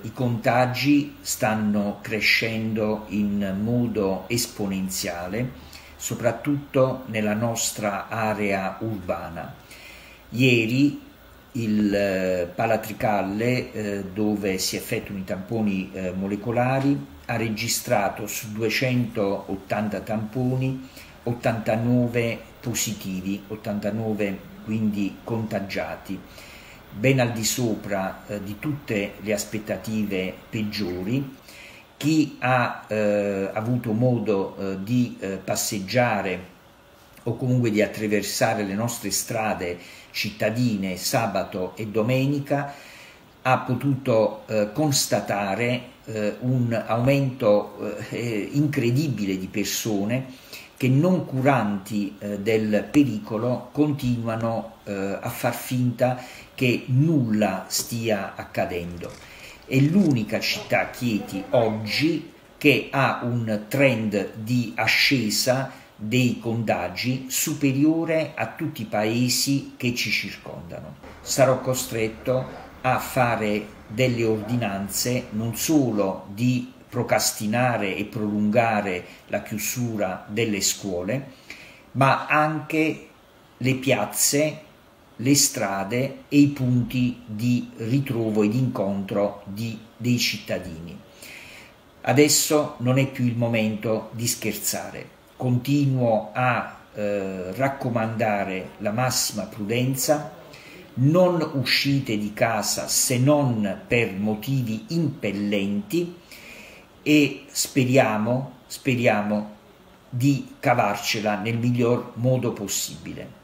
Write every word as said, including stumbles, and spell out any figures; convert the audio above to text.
I contagi stanno crescendo in modo esponenziale, soprattutto nella nostra area urbana. Ieri il Palatricalle, eh, dove si effettuano i tamponi eh, molecolari, ha registrato su duecentottanta tamponi ottantanove positivi, ottantanove quindi contagiati, ben al di sopra eh, di tutte le aspettative peggiori. Chi ha eh, avuto modo eh, di eh, passeggiare o comunque di attraversare le nostre strade cittadine sabato e domenica ha potuto eh, constatare eh, un aumento eh, incredibile di persone che, non curanti eh, del pericolo, continuano eh, a far finta che nulla stia accadendo. È l'unica città, Chieti, oggi che ha un trend di ascesa dei contagi superiore a tutti i paesi che ci circondano. Sarò costretto a fare delle ordinanze non solo di procrastinare e prolungare la chiusura delle scuole, ma anche le piazze, le strade e i punti di ritrovo e di incontro di, dei cittadini. Adesso non è più il momento di scherzare. Continuo a eh, raccomandare la massima prudenza. Non uscite di casa se non per motivi impellenti e speriamo, speriamo di cavarcela nel miglior modo possibile.